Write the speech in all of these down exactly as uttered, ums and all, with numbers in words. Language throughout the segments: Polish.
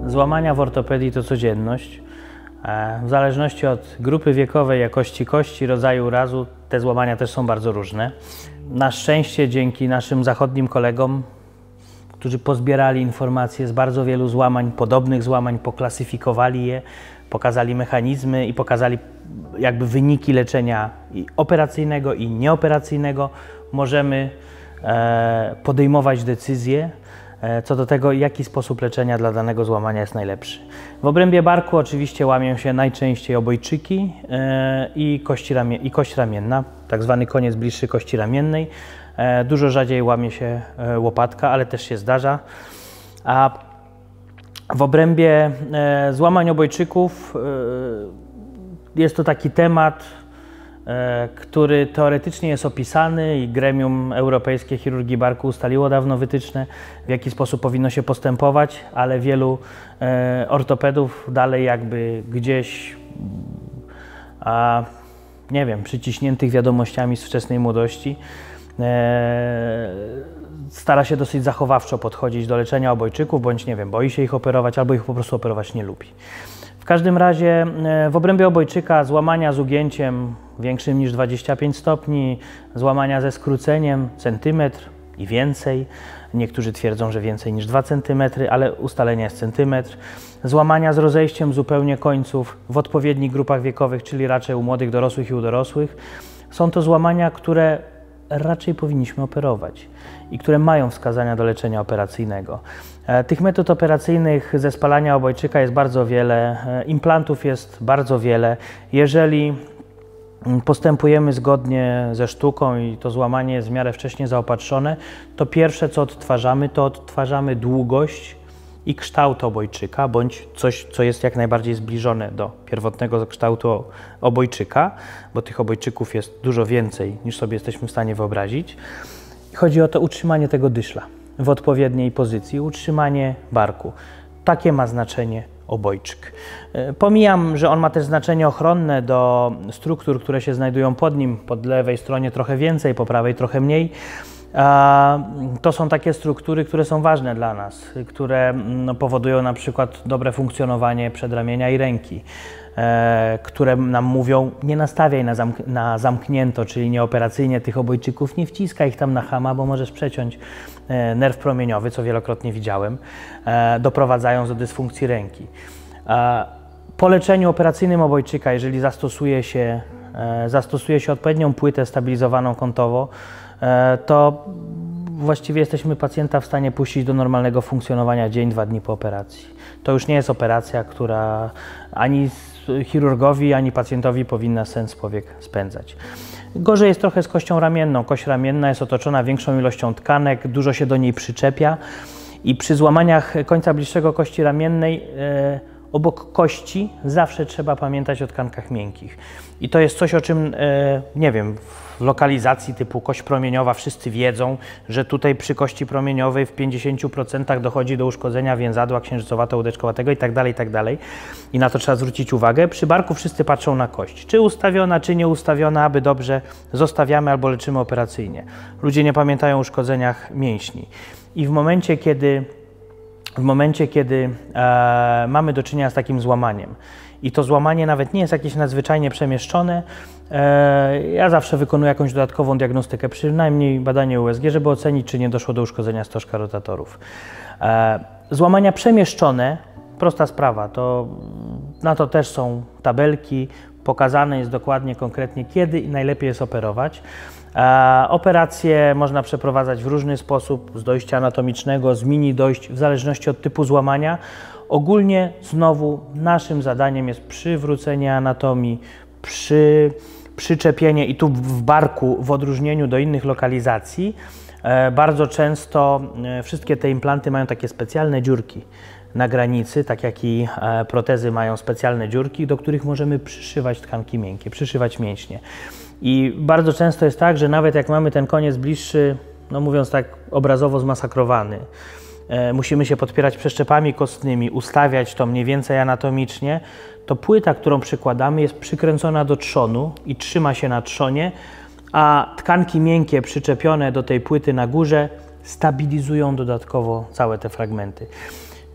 Złamania w ortopedii to codzienność. W zależności od grupy wiekowej, jakości kości, rodzaju urazu, te złamania też są bardzo różne. Na szczęście dzięki naszym zachodnim kolegom, którzy pozbierali informacje z bardzo wielu złamań, podobnych złamań, poklasyfikowali je, pokazali mechanizmy i pokazali jakby wyniki leczenia i operacyjnego i nieoperacyjnego, możemy e, podejmować decyzje e, co do tego, jaki sposób leczenia dla danego złamania jest najlepszy. W obrębie barku oczywiście łamią się najczęściej obojczyki e, i, kości ramie, i kość ramienna, tak zwany koniec bliższy kości ramiennej. E, dużo rzadziej łamie się e, łopatka, ale też się zdarza. A w obrębie e, złamań obojczyków e, jest to taki temat, e, który teoretycznie jest opisany i Gremium Europejskie Chirurgii Barku ustaliło dawno wytyczne, w jaki sposób powinno się postępować, ale wielu e, ortopedów dalej jakby gdzieś, a, nie wiem, przyciśniętych wiadomościami z wczesnej młodości, e, stara się dosyć zachowawczo podchodzić do leczenia obojczyków, bądź nie wiem, boi się ich operować, albo ich po prostu operować nie lubi. W każdym razie w obrębie obojczyka złamania z ugięciem większym niż dwadzieścia pięć stopni, złamania ze skróceniem centymetr i więcej. Niektórzy twierdzą, że więcej niż dwa centymetry, ale ustalenie jest centymetr. Złamania z rozejściem zupełnie końców w odpowiednich grupach wiekowych, czyli raczej u młodych dorosłych i u dorosłych. Są to złamania, które raczej powinniśmy operować i które mają wskazania do leczenia operacyjnego. Tych metod operacyjnych ze spalania obojczyka jest bardzo wiele, implantów jest bardzo wiele. Jeżeli postępujemy zgodnie ze sztuką i to złamanie jest w miarę wcześnie zaopatrzone, to pierwsze co odtwarzamy, to odtwarzamy długość i kształt obojczyka, bądź coś, co jest jak najbardziej zbliżone do pierwotnego kształtu obojczyka, bo tych obojczyków jest dużo więcej, niż sobie jesteśmy w stanie wyobrazić. Chodzi o to utrzymanie tego dyszla w odpowiedniej pozycji, utrzymanie barku. Takie ma znaczenie obojczyk. Pomijam, że on ma też znaczenie ochronne do struktur, które się znajdują pod nim, pod lewej stronie trochę więcej, po prawej trochę mniej. To są takie struktury, które są ważne dla nas, które no, powodują na przykład dobre funkcjonowanie przedramienia i ręki, e, które nam mówią, nie nastawiaj na, zamk na zamknięto, czyli nieoperacyjnie tych obojczyków, nie wciskaj ich tam na chama, bo możesz przeciąć e, nerw promieniowy, co wielokrotnie widziałem, e, doprowadzając do dysfunkcji ręki. E, po leczeniu operacyjnym obojczyka, jeżeli zastosuje się, e, zastosuje się odpowiednią płytę stabilizowaną kątowo, to właściwie jesteśmy pacjenta w stanie puścić do normalnego funkcjonowania dzień, dwa dni po operacji. To już nie jest operacja, która ani chirurgowi, ani pacjentowi powinna sens powiek spędzać. Gorzej jest trochę z kością ramienną. Kość ramienna jest otoczona większą ilością tkanek, dużo się do niej przyczepia i przy złamaniach końca bliższego kości ramiennej e, obok kości zawsze trzeba pamiętać o tkankach miękkich. I to jest coś, o czym, e, nie wiem, w lokalizacji typu kość promieniowa wszyscy wiedzą, że tutaj przy kości promieniowej w pięćdziesięciu procentach dochodzi do uszkodzenia więzadła księżycowato-łydeczkowatego i tak dalej, i tak dalej. I na to trzeba zwrócić uwagę. Przy barku wszyscy patrzą na kość. Czy ustawiona, czy nie ustawiona, aby dobrze zostawiamy albo leczymy operacyjnie. Ludzie nie pamiętają o uszkodzeniach mięśni. I w momencie, kiedy W momencie, kiedy e, mamy do czynienia z takim złamaniem i to złamanie nawet nie jest jakieś nadzwyczajnie przemieszczone, e, ja zawsze wykonuję jakąś dodatkową diagnostykę, przynajmniej badanie U S G, żeby ocenić, czy nie doszło do uszkodzenia stożka rotatorów. E, złamania przemieszczone, prosta sprawa, to, na to też są tabelki, pokazane jest dokładnie, konkretnie, kiedy i najlepiej jest operować. E, operacje można przeprowadzać w różny sposób, z dojścia anatomicznego, z mini dojść, w zależności od typu złamania. Ogólnie znowu naszym zadaniem jest przywrócenie anatomii, przy, przyczepienie i tu w barku w odróżnieniu do innych lokalizacji. E, bardzo często e, wszystkie te implanty mają takie specjalne dziurki na granicy, tak jak i e, protezy mają specjalne dziurki, do których możemy przyszywać tkanki miękkie, przyszywać mięśnie. I bardzo często jest tak, że nawet jak mamy ten koniec bliższy, no mówiąc tak obrazowo, zmasakrowany, e, musimy się podpierać przeszczepami kostnymi, ustawiać to mniej więcej anatomicznie, to płyta, którą przykładamy, jest przykręcona do trzonu i trzyma się na trzonie, a tkanki miękkie przyczepione do tej płyty na górze stabilizują dodatkowo całe te fragmenty.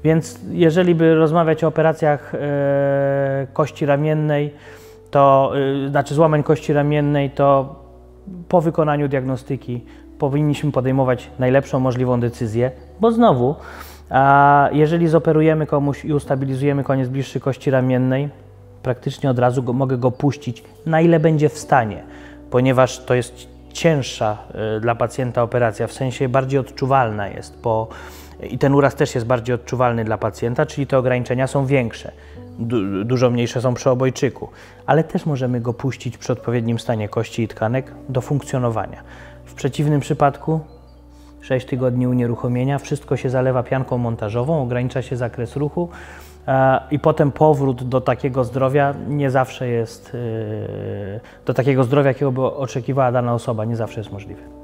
Więc jeżeli by rozmawiać o operacjach e, kości ramiennej, to e, znaczy złamań kości ramiennej, to po wykonaniu diagnostyki powinniśmy podejmować najlepszą możliwą decyzję, bo znowu, a jeżeli zoperujemy komuś i ustabilizujemy koniec bliższy kości ramiennej, praktycznie od razu go, mogę go puścić, na ile będzie w stanie, ponieważ to jest cięższa y, dla pacjenta operacja, w sensie bardziej odczuwalna jest, bo i ten uraz też jest bardziej odczuwalny dla pacjenta, czyli te ograniczenia są większe, du, dużo mniejsze są przy obojczyku, ale też możemy go puścić przy odpowiednim stanie kości i tkanek do funkcjonowania. W przeciwnym przypadku sześć tygodni unieruchomienia, wszystko się zalewa pianką montażową, ogranicza się zakres ruchu e, i potem powrót do takiego zdrowia nie zawsze jest, e, do takiego zdrowia, jakiego by oczekiwała dana osoba, nie zawsze jest możliwy.